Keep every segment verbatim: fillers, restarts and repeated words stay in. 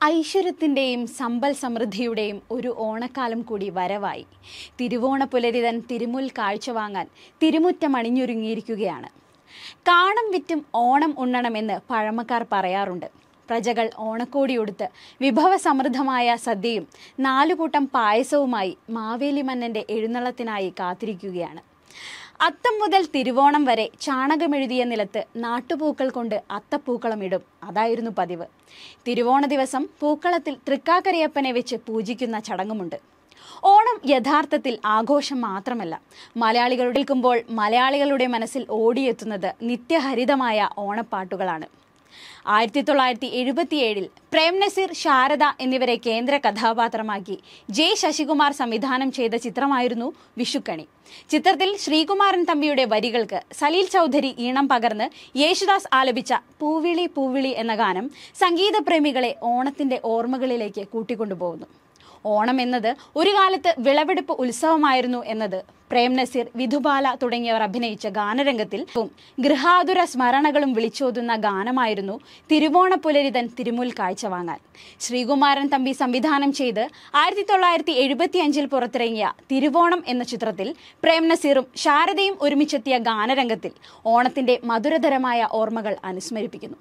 ഐശ്വര്യത്തിൻ്റെയും സമ്പൽ സമൃദ്ധിയുടെയും ഒരു ഓണക്കാലം കൂടി വരവായി. തിരുവോണ പുലരിതൻ തിരുമുൽ കാഴ്ചവാങ്ങാൻ തിരുമുറ്റമണിഞ്ഞൊരുങ്ങിയിരിക്കുകയാണ്. കാണം വിറ്റും ഓണം ഉണ്ണണമെന്ന് പഴമക്കാർ പറയാറുണ്ട്. പ്രജകൾ ഓണക്കോടിയൊടുത്ത് വിഭവസമൃദ്ധമായ സദ്യയും നാലുകൂട്ടം പായസവുമായി മാവേലി മന്നൻ്റെ എഴുന്നള്ളത്തിനായി കാത്തിരിക്കുകയാണ്. അത്തം മുതൽ തിരുവോണം വരെ ചാണകമെഴുതിയ നിലത്ത് നാട്ടുപൂക്കൾ കൊണ്ട് അത്തപ്പൂക്കളമിടും. അതായിരുന്നു പതിവ്. തിരുവോണ ദിവസം പൂക്കളത്തിൽ തൃക്കാക്കരയപ്പനെ വെച്ച് പൂജിക്കുന്ന ചടങ്ങുമുണ്ട്. ഓണം യഥാർത്ഥത്തിൽ ആഘോഷം മാത്രമല്ല, മലയാളികളുടെ കേൾക്കുമ്പോൾ മലയാളികളുടെ മനസ്സിൽ ഓടിയെത്തുന്നത് നിത്യഹരിതമായ ഓണപ്പാട്ടുകളാണ്. ആയിരത്തി തൊള്ളായിരത്തി എഴുപത്തിയേഴിൽ പ്രേം നസീർ, ശാരദ എന്നിവരെ കേന്ദ്ര കഥാപാത്രമാക്കി ജെ ശശികുമാർ സംവിധാനം ചെയ്ത ചിത്രമായിരുന്നു വിഷുക്കണി. ചിത്രത്തിൽ ശ്രീകുമാരൻ തമ്പിയുടെ വരികൾക്ക് സലീൽ ചൗധരി ഈണം പകർന്ന് യേശുദാസ് ആലപിച്ച പൂവിളി പൂവിളി എന്ന ഗാനം സംഗീതപ്രേമികളെ ഓണത്തിന്റെ ഓർമ്മകളിലേക്ക് കൂട്ടിക്കൊണ്ടുപോകുന്നു. ഓണം എന്നത് ഒരു കാലത്ത് വിളവെടുപ്പ് ഉത്സവമായിരുന്നു എന്നത് പ്രേം നസീർ, വിധുബാല തുടങ്ങിയവർ അഭിനയിച്ച ഗാനരംഗത്തിൽ ഗൃഹാതുര സ്മരണകളും വിളിച്ചോതുന്ന ഗാനമായിരുന്നു തിരുവോണ പുലരിതൻ തിരുമുൽ കാഴ്ചവാങ്ങാൻ. ശ്രീകുമാരൻ തമ്പി സംവിധാനം ചെയ്ത് ആയിരത്തി തൊള്ളായിരത്തി എഴുപത്തി അഞ്ചിൽ പുറത്തിറങ്ങിയ തിരുവോണം എന്ന ചിത്രത്തിൽ പ്രേം നസീറും ശാരദയും ഒരുമിച്ചെത്തിയ ഗാനരംഗത്തിൽ ഓണത്തിന്റെ മധുരതരമായ ഓർമ്മകൾ അനുസ്മരിപ്പിക്കുന്നു.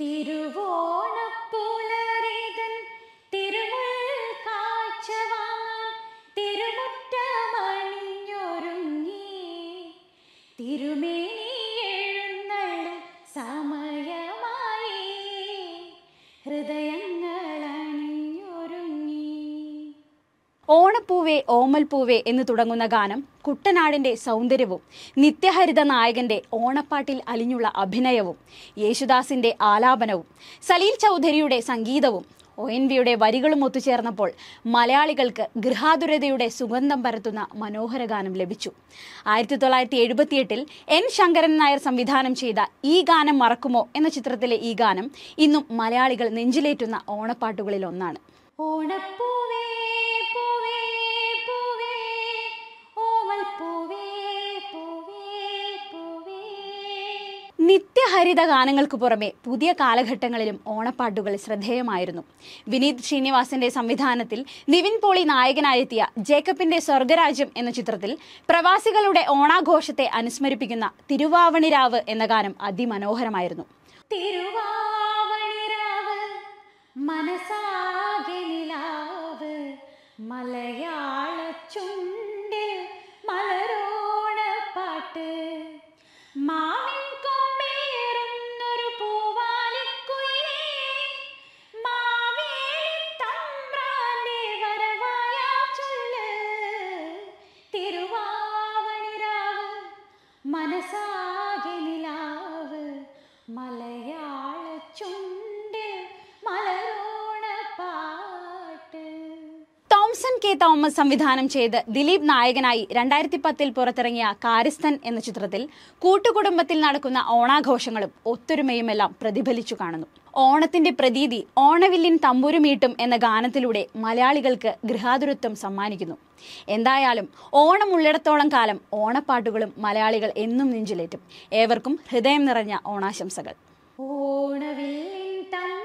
ഓണപ്പൂവേ ഓമൽപ്പൂവേ എന്ന് തുടങ്ങുന്ന ഗാനം കുട്ടനാടിന്റെ സൗന്ദര്യവും നിത്യഹരിത നായകന്റെ ഓണപ്പാട്ടിൽ അലിഞ്ഞുള്ള അഭിനയവും, യേശുദാസിന്റെ ആലാപനവും, സലീൽ ചൗധരിയുടെ സംഗീതവും, ഒ എൻ വിയുടെ വരികളും ഒത്തുചേർന്നപ്പോൾ മലയാളികൾക്ക് ഗൃഹാതുരതയുടെ സുഗന്ധം പരത്തുന്ന മനോഹര ഗാനം ലഭിച്ചു. ആയിരത്തി തൊള്ളായിരത്തി എഴുപത്തിയെട്ടിൽ എൻ ശങ്കരൻ നായർ സംവിധാനം ചെയ്ത ഈ ഗാനം മറക്കുമോ എന്ന ചിത്രത്തിലെ ഈ ഗാനം ഇന്നും മലയാളികൾ നെഞ്ചിലേറ്റുന്ന ഓണപ്പാട്ടുകളിൽ ഒന്നാണ്. ഓണപ്പൂവേ നിത്യഹരിത ഗാനങ്ങൾക്ക് പുറമെ പുതിയ കാലഘട്ടങ്ങളിലും ഓണപ്പാട്ടുകൾ ശ്രദ്ധേയമായിരുന്നു. വിനീത് ശ്രീനിവാസന്റെ സംവിധാനത്തിൽ നിവിൻ പോളി നായകനായെത്തിയ ജേക്കബിന്റെ സ്വർഗരാജ്യം എന്ന ചിത്രത്തിൽ പ്രവാസികളുടെ ഓണാഘോഷത്തെ അനുസ്മരിപ്പിക്കുന്ന തിരുവാവണിരാവ് എന്ന ഗാനം അതിമനോഹരമായിരുന്നു. തിരുവാവണിരാവ് മനസാകെ നിലാവ് മലയാള ചുണ്ടിൽ മലരോണ പാട്ട് മാവിൻ കൊമ്പേറുന്നൊരു പൂവാലിക്കുയിലേ മാവേലി തമ്പ്രാന്റെ വരവായ ചൊല്ല് തിരുവാവണിരാവ് മനസാകെ നിലാവ് മലയാള ചുണ്ടിൽ മലരോണ പാട്ട്. തോംസൺ കെ തോമസ് സംവിധാനം ചെയ്ത് ദിലീപ് നായകനായി രണ്ടായിരത്തി പത്തിൽ പുറത്തിറങ്ങിയ കാരിസ്ഥൻ എന്ന ചിത്രത്തിൽ കൂട്ടുകുടുംബത്തിൽ നടക്കുന്ന ഓണാഘോഷങ്ങളും ഒത്തൊരുമയുമെല്ലാം പ്രതിഫലിച്ചു കാണുന്നു. ഓണത്തിന്റെ പ്രതീതി ഓണവില്ലിൻ തമ്പുരുമീട്ടും എന്ന ഗാനത്തിലൂടെ മലയാളികൾക്ക് ഗൃഹാതുരത്വം സമ്മാനിക്കുന്നു. എന്തായാലും ഓണം ഉള്ളിടത്തോളം കാലം ഓണപ്പാട്ടുകളും മലയാളികൾ എന്നും നെഞ്ചിലേറ്റും. ഏവർക്കും ഹൃദയം നിറഞ്ഞ ഓണാശംസകൾ. ഓണവില്ലിൻ